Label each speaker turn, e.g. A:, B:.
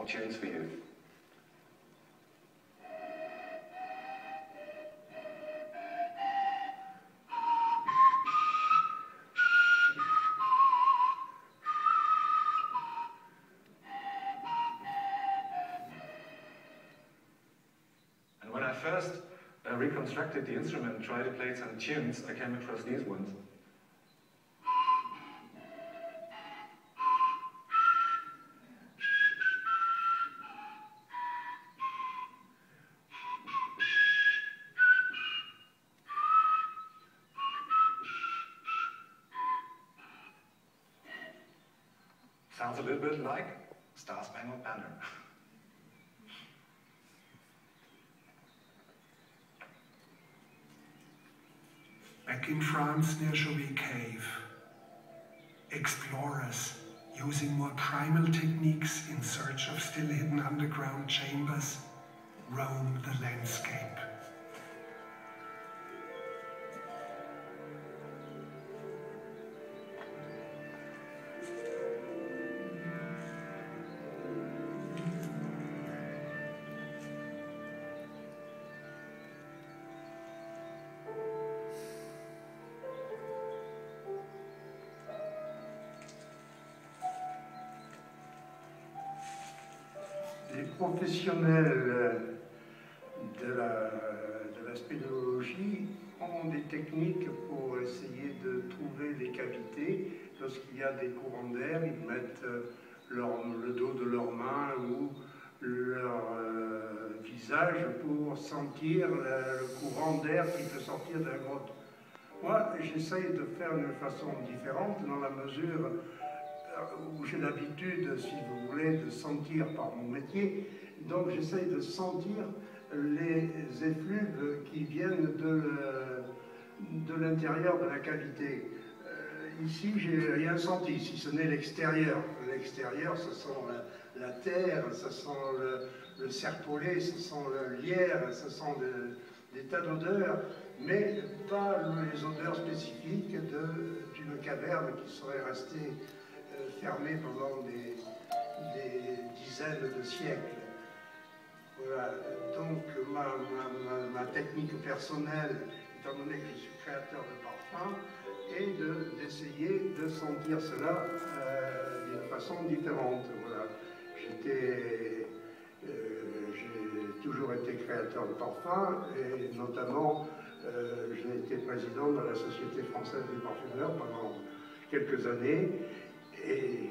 A: more tunes for you. And when I first reconstructed the instrument and tried to play some tunes, I came across these ones. Sounds a little bit like Star Spangled Banner.
B: Back in France near Jovet Cave, explorers using more primal techniques in search of still hidden underground chambers roam the landscape.
C: Les professionnels de la spéléologie ont des techniques pour essayer de trouver les cavités. Lorsqu'il y a des courants d'air, ils mettent le dos de leurs mains ou leur visage pour sentir le courant d'air qui peut sortir de la grotte. Moi, j'essaye de faire d'une façon différente dans la mesure où j'ai l'habitude, si vous voulez, de sentir par mon métier. Donc j'essaye de sentir les effluves qui viennent de l'intérieur de la cavité. Ici, j'ai rien senti, si ce n'est l'extérieur. L'extérieur, ça sent la terre, ça sent le serpolet, ça sent le lierre, ça sent des tas d'odeurs, mais pas les odeurs spécifiques d'une caverne qui serait restée fermée pendant des dizaines de siècles. Voilà. Donc ma technique personnelle, étant donné que je suis créateur de parfums, est d'essayer de sentir cela d'une façon différente. Voilà. J'ai toujours été créateur de parfums et notamment j'ai été président de la Société française des parfumeurs pendant quelques années. Et